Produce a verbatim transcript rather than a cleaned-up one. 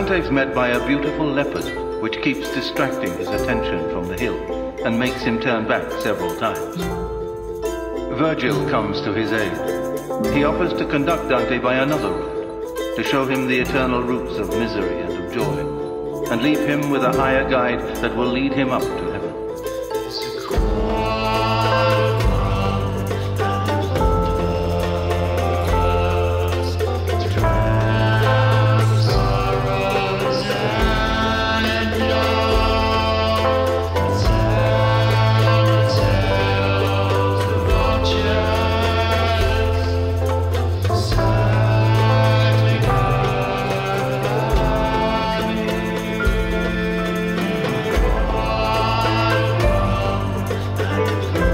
Dante's met by a beautiful leopard, which keeps distracting his attention from the hill and makes him turn back several times. Virgil comes to his aid. He offers to conduct Dante by another road, to show him the eternal roots of misery and of joy, and leave him with a higher guide that will lead him up to heaven. Thank you.